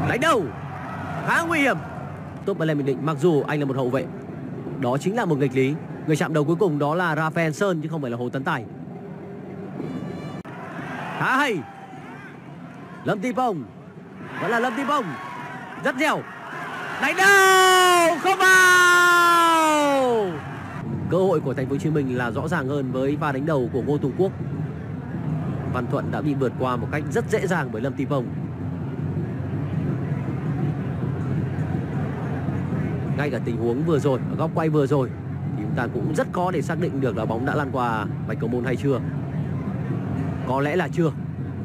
Đánh đầu khá nguy hiểm. Top Berlin Bình Định mặc dù anh là một hậu vệ, đó chính là một nghịch lý. Người chạm đầu cuối cùng đó là Rafael Sơn chứ không phải là Hồ Tấn Tài. Khá hay. Lâm Thị Phong, vẫn là Lâm Thị Phong, rất dẻo, đánh đầu không vào. Cơ hội của Thành phố Hồ Chí Minh là rõ ràng hơn với pha đánh đầu của Ngô Tùng Quốc. Văn Thuận đã bị vượt qua một cách rất dễ dàng bởi Lâm Thị Phong. Ngay cả tình huống vừa rồi, ở góc quay vừa rồi thì chúng ta cũng rất khó để xác định được là bóng đã lan qua vạch cầu môn hay chưa. Có lẽ là chưa.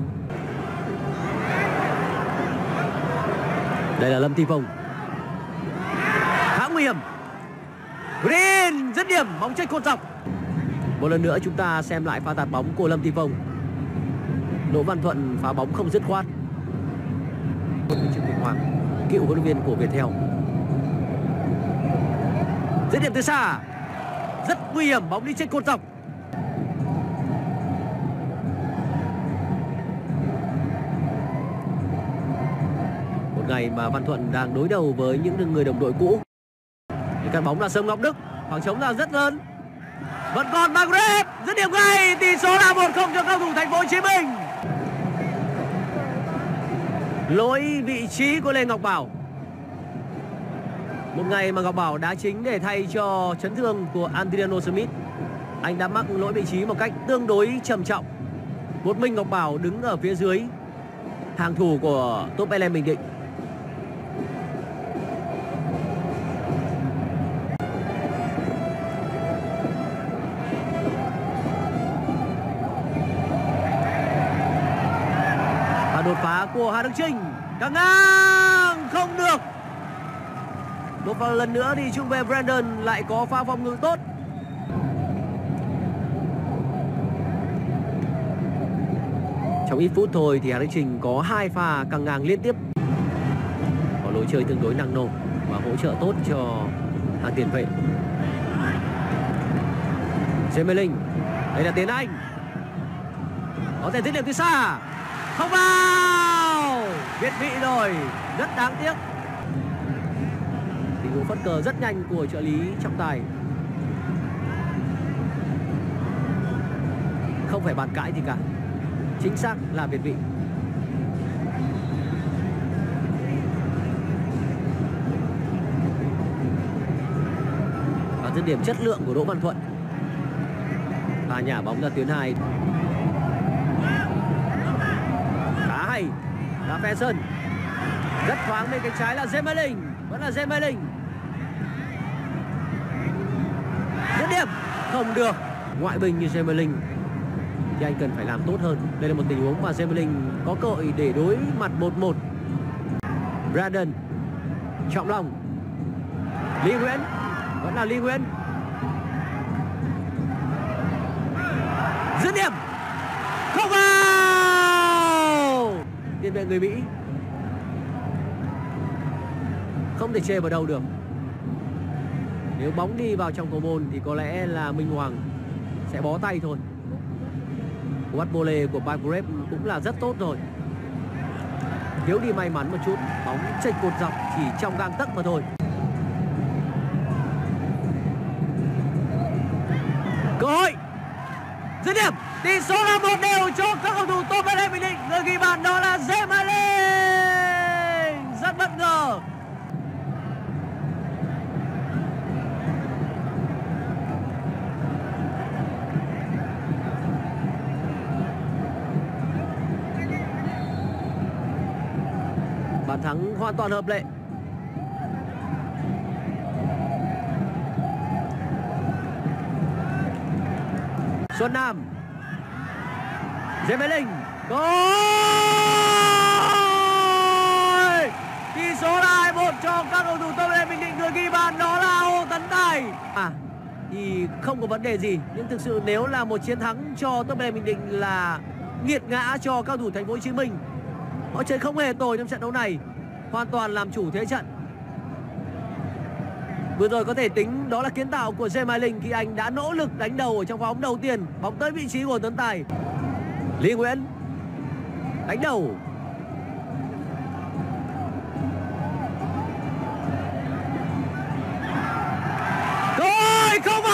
Đây là Lâm Thị Phong, khá nguy hiểm. Green dứt điểm, bóng chệch cột dọc. Một lần nữa chúng ta xem lại pha tạt bóng của Lâm Thị Phong. Đỗ Văn Thuận phá bóng không dứt khoát. Trương Thị Hoàng, cựu huấn luyện viên của Viettel. Dứt điểm từ xa, rất nguy hiểm, bóng đi trên cột dọc. Một ngày mà Văn Thuận đang đối đầu với những người đồng đội cũ. Cắt bóng là Sông Ngọc Đức, khoảng trống là rất lớn. Vẫn còn Magret, dứt điểm ngay, tỷ số là 1-0 cho cầu thủ Thành phố Hồ Chí Minh. Lỗi vị trí của Lê Ngọc Bảo. Một ngày mà Ngọc Bảo đá chính để thay cho chấn thương của Adriano Smith. Anh đã mắc lỗi vị trí một cách tương đối trầm trọng. Một mình Ngọc Bảo đứng ở phía dưới hàng thủ của Top Berlin Bình Định. Và đột phá của Hà Đức Chinh, căng ngang không được. Một lần nữa thì trung vệ Brandon lại có pha phòng ngự tốt. Trong ít phút thôi thì Hà Đức Chinh có 2 pha căng ngang liên tiếp. Có lối chơi tương đối năng nổ và hỗ trợ tốt cho hàng tiền vệ. Gemelin, đây là Tiến Anh, có thể dứt điểm từ xa, không vào, việt vị rồi, rất đáng tiếc. Tình huống phất cờ rất nhanh của trợ lý trọng tài, không phải bàn cãi gì cả, chính xác là việt vị. Và dứt điểm chất lượng của Đỗ Văn Thuận. Và nhả bóng ra tuyến 2. Khá hay, là Ferguson, rất thoáng bên cánh trái là Gemelin, vẫn là Gemelin. Dứt điểm không được. Ngoại binh như Gemelin thì anh cần phải làm tốt hơn. Đây là một tình huống mà Gemelin có cơ hội để đối mặt 1-1. Brandon, Trọng Long, Lý Nguyễn, vẫn là Lý Nguyễn. Dứt điểm không vào. Tiền vệ người Mỹ không thể chê vào đâu được. Nếu bóng đi vào trong cầu môn thì có lẽ là Minh Hoàng sẽ bó tay thôi. Cú bắt volley của Bagrev cũng là rất tốt rồi. Thiếu đi may mắn một chút, bóng chệch cột dọc chỉ trong gang tấc mà thôi. Cơ hội dứt điểm, tỷ số là 1-1 cho các cầu thủ Top Berlin Bình Định. Người ghi bàn đó là Gemelin, rất bất ngờ. Bàn thắng hoàn toàn hợp lệ. Xuân Nam, Gemelin, gol! Tỷ số là 2-1 cho các cầu thủ Top Berlin Bình Định. Người ghi bàn đó là Hồ Tấn Tài. Thì không có vấn đề gì, nhưng thực sự nếu là một chiến thắng cho Top Berlin Bình Định là nghiệt ngã cho các cầu thủ Thành phố Hồ Chí Minh. Họ chơi không hề tồi trong trận đấu này, hoàn toàn làm chủ thế trận. Vừa rồi có thể tính đó là kiến tạo của Gemelin khi anh đã nỗ lực đánh đầu ở trong pha bóng đầu tiên. Bóng tới vị trí của Tấn Tài. Lý Nguyễn đánh đầu. không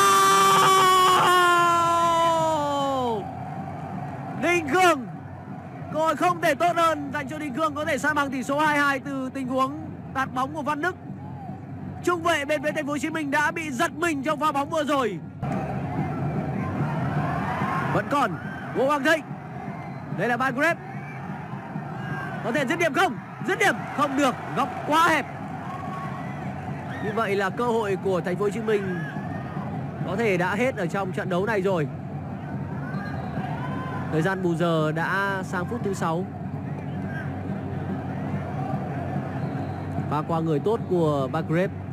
vào. Đình Cương, cơ hội không thể tốt hơn dành cho Đình Cương có thể san bằng tỷ số 2-2 từ tình huống tạt bóng của Văn Đức. Trung vệ bên phía Thành phố Hồ Chí Minh đã bị giật mình trong pha bóng vừa rồi. Vẫn còn Ngô Hoàng Thịnh. Đây là Bagret. Có thể dứt điểm không? Dứt điểm không được, góc quá hẹp. Như vậy là cơ hội của Thành phố Hồ Chí Minh có thể đã hết ở trong trận đấu này rồi. Thời gian bù giờ đã sang phút thứ 6. Và qua người tốt của Bagret.